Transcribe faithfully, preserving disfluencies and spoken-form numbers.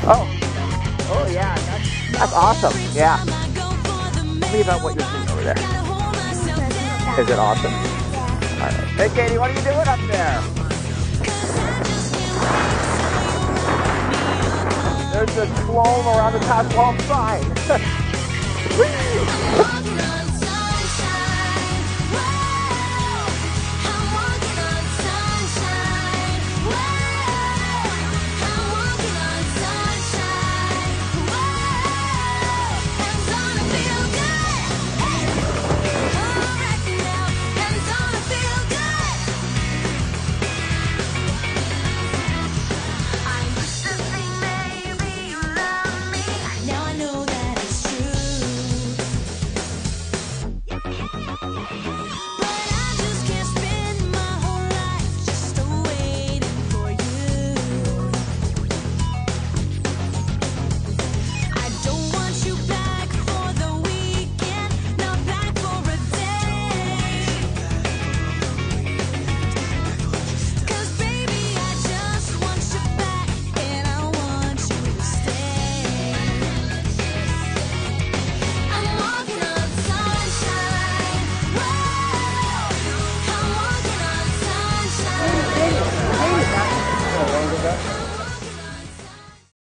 Oh, oh yeah, that's, that's awesome. Yeah. Tell me about what you're seeing over there. Is it awesome? All right. Hey, Katie, what are you doing up there? There's a slope around the top wall sign.